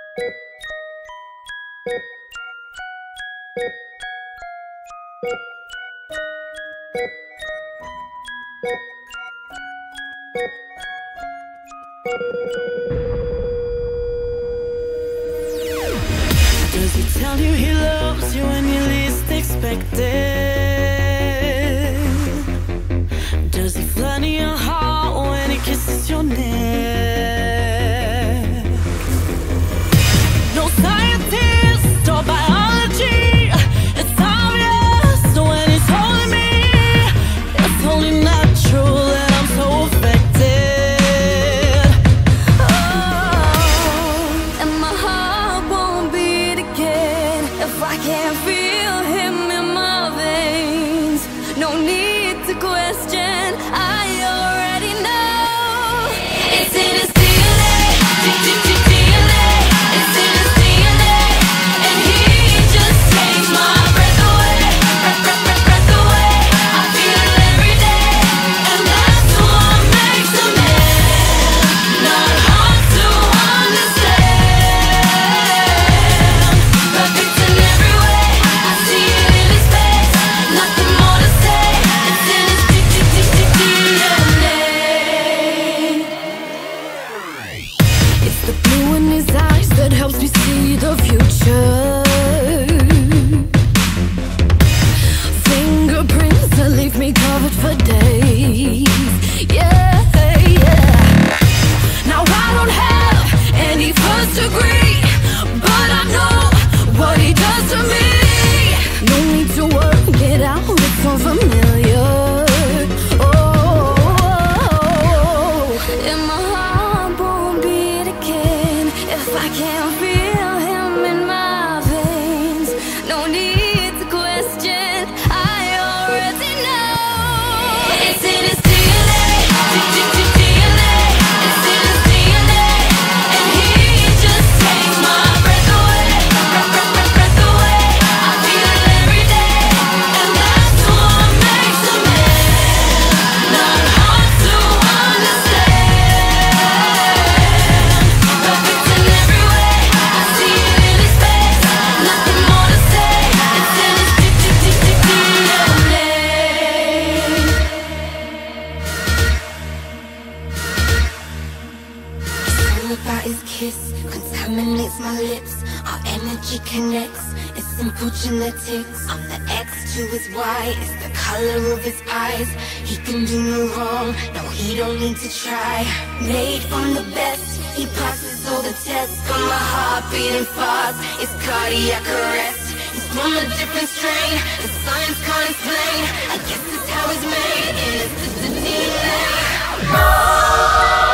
Does he tell you he loves you when you least expect it? Does he flirt in your heart when he kisses your neck? No scientist or biology, it's obvious when he's holding me. It's only natural that I'm so affected. Oh, and my heart won't beat again if I can't feel him in my veins. No need to question, I already know. It's in his DNA, DNA. It's in his DNA, and he just takes my breath away, breath away. I feel it every day, and that's what makes a man. Not hard to understand. Perfect in every way, I see it in his face. Nothing more to say. It's in his DNA. It's the blue in his eyes that helps me see the future. Fingerprints that leave me covered for days. Yeah, yeah. Now I don't have any first degree, but I know what he does to me. No need to work it out, it's unfamiliar. And my heart won't beat again if I can't feel him in my veins. No need to question, I already know. It's in his DNA, DNA. It's in his DNA, and he just takes my breath away, breath away. I feel it every day, and that's what makes a man. Not hard to understand. Perfect in every way, I see it in his face. Nothing more to say. It's in his DNA. All about his kiss contaminates my lips. Our energy connects. It's simple genetics. I'm the X to his Y. It's the color of his eyes. He can do no wrong. No, he don't need to try. Made from the best. He passes all the tests. Got my heart beating fast. It's cardiac arrest. He's from a different strain. The science can't explain. I guess it's how he's made. And it's the DNA.